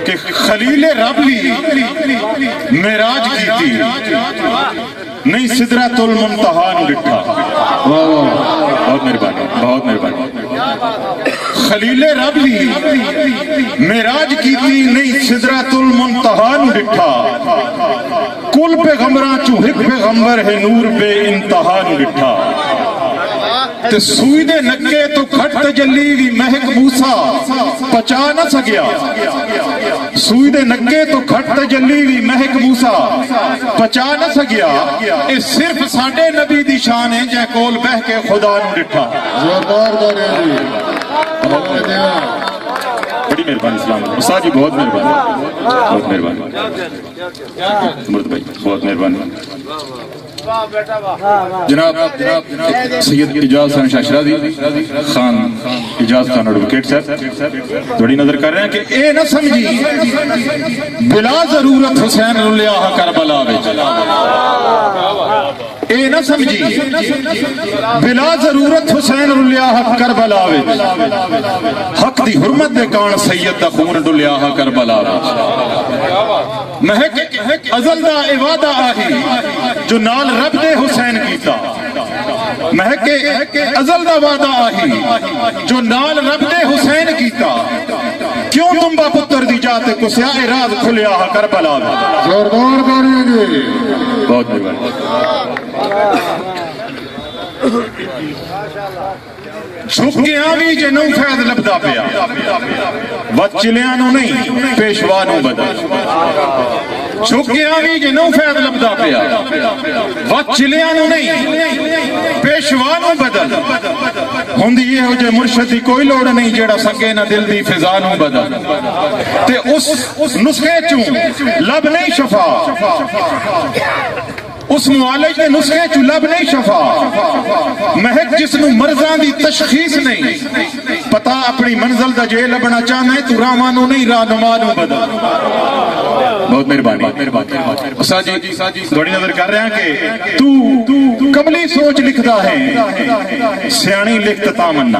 کہ خلیل رب بھی معراج کی تھی نہیں سدرۃ المنتہا نو ڈٹھا بہت مہربانی بہت مہربانی خلیل رب بھی معراج کی تھی نہیں سدرۃ المنتہا نو ڈٹھا کل پیغمبراں چوں ایک پیغمبر ہے نور بے انتہا نو ڈٹھا تے سوئی دے نکے تو کھٹ تجلی بھی مہک موسیٰ پچا نہ سکیا سوئی دے نکے تو کھٹ تجلی بھی مہک موسیٰ پچا نہ سکیا اس صرف ساڑھے نبی دی شان ہے جے کول بہ کے خدا نو ڈٹھا زوردار دارے جی بڑی مہربانی اسلام استاد جی بہت مہربانی بہت مہربانی مرد بھائی بہت مہربانی جناب سید اجاز خان شاشرادی خان اجاز خان ایڈوکیٹ صاحب بڑی نظر کر رہے ہیں کہ اے نہ سمجھی بلا ضرورت حسین رلیاہ کربلا وچ اے نہ سمجھی بلا ضرورت حسین رلیاہ کربلا وچ حق دی حرمت دے کان سید دا خون رلیاہ کربلا وچ مہک ازل دا عوادہ آہی جو نال رب دے حسین کیتا مہک ازل دا وعدہ آہی جو نال رب دے حسین کیتا کیوں تم با پتر دی جاتے کو سیاہ راز کھلیا کربلا میں زوردار دارے جی بہت مہربانی چھپ گیا بھی جنوں فیض لبدا پیا وقت چلیانو نہیں پیشوانو بدل چھپ گیا بھی جنوں فیض لبدا پیا وقت چلیانو نہیں پیشوانو بدل ہوندی یہ ہو جے مرشد دی کوئی لوڑ نہیں جیڑا سکے نہ دل دی فضانو بدل تے اس نسخے چوں لب نہیں شفا اس معالج نے نسخے چوں لب نہیں شفا مہک جس نو مرضان دی تشخیص نہیں پتا اپنی منزل دا جے لبنا چاہنا ہے تو رامانو نہیں رانمانو بدل بہت مہربانی استاد جی بڑی نظر کر رہے ہیں کہ تو کملی سوچ لکھدا ہے سیانی لکھت تامنا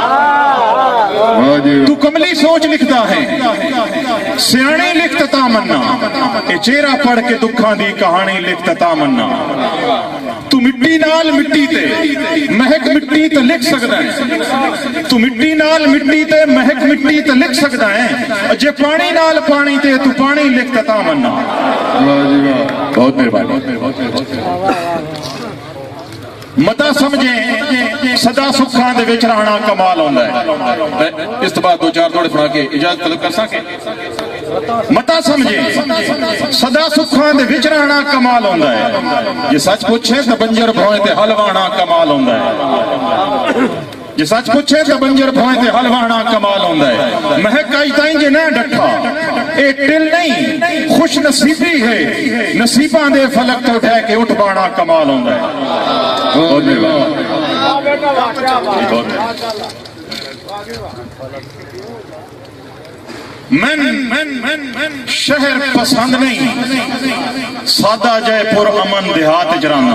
تو کملی سوچ لکھدا ہے سیانی لکھت تامنا اے چہرہ پڑھ کے دکھاں دی کہانی لکھت تامنا تو مٹی نال مٹی تے مہک مٹی تے لکھ سکدا ہے تو مٹی نال مٹی تے مہک مٹی تے لکھ سکدا ہے جے پانی نال پانی تے تو پانی لکھ تامنا بہت مہربانی متا سمجھیں صدا سکھاں دے وچ رہنا کمال ہوندا ہے اس تو بعد دو چار توڑے پڑھا کے اجازت طلب کر سکے متا سمجھیں صدا سکھاں دے وچ رہنا کمال ہوندا ہے یہ سچ پوچھے تے بنجر بھوئیں تے حلوانا کمال ہوندا ہے یہ سچ پوچھے تے بنجر بھوئیں تے حلوانا کمال ہوندا ہے مہک آئی تائیں جے نہ ڈٹھا اے ٹل نہیں خوش نصیبی ہے نصیباں دے فلک تو اٹھے کے اٹھ بانا کمال ہوندا ہے بہت من شہر پسند نہیں سادہ جے پر امن دیہات جرانا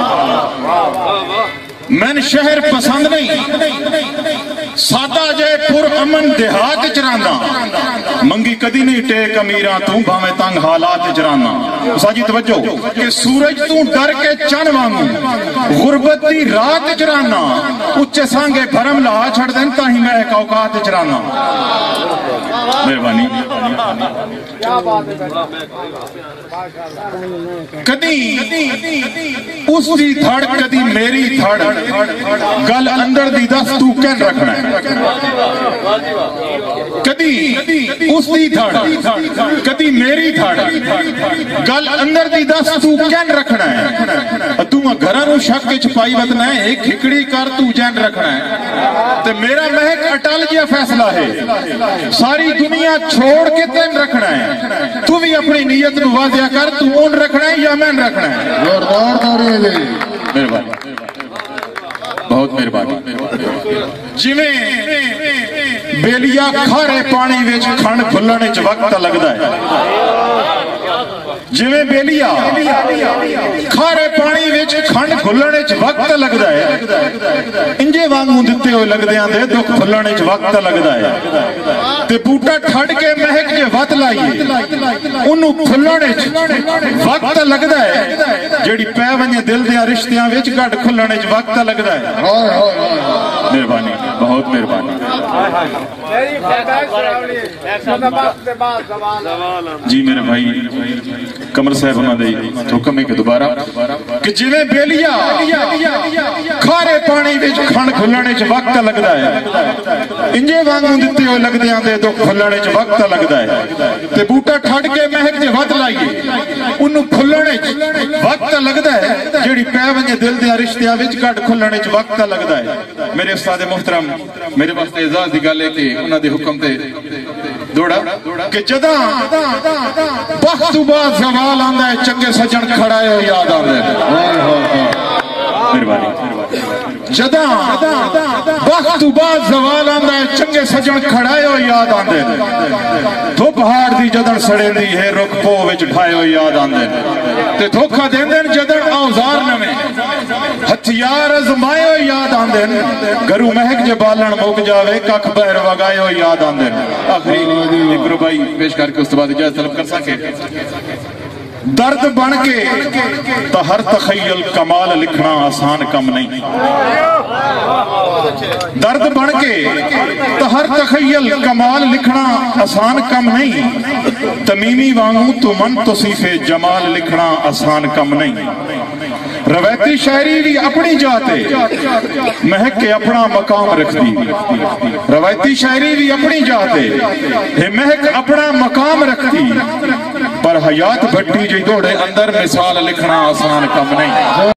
من شہر پسند نہیں سادہ جے پر امن دیہات چرانا منگی کدی نہیں ٹیک امیراں تو بھاویں تنگ حالات چرانا ساجی توجہ کہ سورج تو ڈر کے چن وانگو غربت دی رات چرانا اچھے سانگے بھرم لا چھڑ دیں تاہی مہک اوقات چرانا مہربانی کدی اس دی دھڑ کدی میری دھڑ گل اندر دی دست تو کین رکھنا ہے کدی اس دی دھڑ کدی میری دھڑ گل اندر دی دست تو کین رکھنا ہے تو گھرانو شک کے چھپائی وطنا ہے ایک ہکڑی کر تو جین رکھنا ہے تے میرا مہک اٹل جیا فیصلہ ہے ساری دنیا چھوڑ کے تین رکھنا ہے تو بھی اپنی نیت نو واضح کر تو اون رکھنا ہے یا میں رکھنا ہے زوردار دارے جی مہربانی بہت مہربانی جویں بیلیا کھارے پانی وچ کھنڈ کھلنے چ وقت لگدا ہے ਜਿਵੇਂ ਬੇਲੀਆ ਖਾਰੇ ਪਾਣੀ ਵਿੱਚ ਖੰਡ ਖੁੱਲਣ ਵਿੱਚ ਵਕਤ ਲੱਗਦਾ ਹੈ, ਇੰਜੇ ਵਾਂਗੂ ਦਿੱਤੇ ਹੋਏ ਲੱਗਦਿਆਂ ਦੇ ਦੁੱਖ ਖੁੱਲਣ ਵਿੱਚ ਵਕਤ ਲੱਗਦਾ ਹੈ। ਤੇ ਬੂਟਾ ਠੱਡ ਕੇ ਮਹਿਕ ਜੇ ਵੱਧ ਲਾਈਏ ਉਹਨੂੰ ਖੁੱਲਣ ਵਿੱਚ ਵਕਤ ਲੱਗਦਾ ਹੈ, ਜਿਹੜੀ ਪੈ ਵੰਜੇ ਦਿਲ ਦੇ ਰਿਸ਼ਤਿਆਂ ਵਿੱਚ ਗੱਡ ਖੁੱਲਣ ਵਿੱਚ ਵਕਤ ਲੱਗਦਾ ਹੈ। ਮਿਹਰਬਾਨੀ, ਬਹੁਤ ਮਿਹਰਬਾਨੀ ਜੀ ਮੇਰੇ ਭਾਈ ਕਮਰ ਸਾਹਿਬ ਉਹਨਾਂ ਦੇ ਹੁਕਮ ਹੈ ਕਿ ਦੁਬਾਰਾ ਕਿ ਜਿਵੇਂ ਬੇਲੀਆ ਖਾਰੇ ਪਾਣੀ ਵਿੱਚ ਖੰਡ ਖੁੱਲਣ ਵਿੱਚ ਵਕਤ ਲੱਗਦਾ ਹੈ, ਇੰਜੇ ਵਾਂਗੂ ਦਿੱਤੇ ਹੋਏ ਲੱਗਦਿਆਂ ਦੇ ਦੁੱਖ ਖੁੱਲਣ ਵਿੱਚ ਵਕਤ ਲੱਗਦਾ ਹੈ। ਤੇ ਬੂਟਾ ਠੱਡ ਕੇ ਮਹਿਕ ਜੇ ਵੱਧ ਲਾਈਏ ਉਹਨੂੰ ਖੁੱਲਣ ਵਿੱਚ ਵਕਤ ਲੱਗਦਾ ਹੈ, ਜਿਹੜੀ ਪੈ ਵੰਜੇ ਦਿਲ ਦੇ ਰਿਸ਼ਤਿਆਂ ਵਿੱਚ ਗੱਡ ਖੁੱਲਣ ਵਿੱਚ ਵਕਤ ਲੱਗਦਾ ਹੈ। ਮੇਰੇ ਉਸਤਾਦ ਮੁਹਤਰਮ, ਮੇਰੇ ਵਾਸਤੇ ਇਜ਼ਾਜ਼ ਦੀ ਗੱਲ ਹੈ ਕਿ ਉਹਨਾਂ ਦੇ ਹੁਕਮ ਤੇ ਦੌੜਾ ਕਿ ਜਦਾਂ ਵਕਤ ਤੋਂ ਬਾਅਦ ਜ਼ਵਾਲ ਆਉਂਦਾ ਹੈ, ਚੰਗੇ ਸੱਜਣ ਖੜਾਏ ਹੋ ਯਾਦ ਆਉਂਦੇ ਨੇ। ਮਿਹਰਬਾਨੀ। ਜਦਾਂ ਵਕਤ ਤੋਂ ਬਾਅਦ ਜ਼ਵਾਲ ਆਉਂਦਾ ਹੈ, ਚੰਗੇ ਸੱਜਣ ਖੜਾਏ ਹੋ ਯਾਦ ਆਉਂਦੇ ਨੇ। ਧੁੱਪ ਹਾੜ ਦੀ ਜਦਣ ਸੜੇਂਦੀ ਹੈ, ਰੁੱਖ ਪੋ ਵਿੱਚ ਢਾਏ ਹੋ ਯਾਦ ਆਉਂਦੇ ਨੇ। ਤੇ ਧੋਖਾ ਦਿੰਦੇ ਨੇ ਜਦਣ ਔਜ਼ਾਰ ਨਵੇਂ ਹਥਿਆਰ ਅਜ਼ਮਾਏ ਹੋ ਯਾਦ ਆਉਂਦੇ ਨੇ। ਘਰੂ ਮਹਿਕ ਜੇ ਬਾਲਣ ਮੁੱਕ ਜਾਵੇ, ਕੱਖ ਬਹਿਰ ਵਗਾਏ ਹੋ ਯਾਦ ਆਉਂਦੇ ਨੇ। ਆਖਰੀ ਇੱਕ ਰੁਬਾਈ ਪੇਸ਼ ਕਰਕੇ ਉਸ ਤੋਂ ਬਾਅਦ ਇਜਾਜ਼ਤ ਤਲਬ ਕਰ ਸਕੇ। درد بن کے تو ہر تخیل کمال لکھنا آسان کم نہیں، درد بن کے تو ہر تخیل کمال لکھنا آسان کم نہیں، تمیمی وانگوں تو من توصیف جمال لکھنا آسان کم نہیں۔ روایتی شاعری بھی اپنی جاتے مہک کے اپنا مقام رکھتی، روایتی شاعری بھی اپنی جاتے مہک اپنا مقام رکھتی، پر حیات بھٹی جی دوڑے اندر مثال لکھنا آسان کم نہیں۔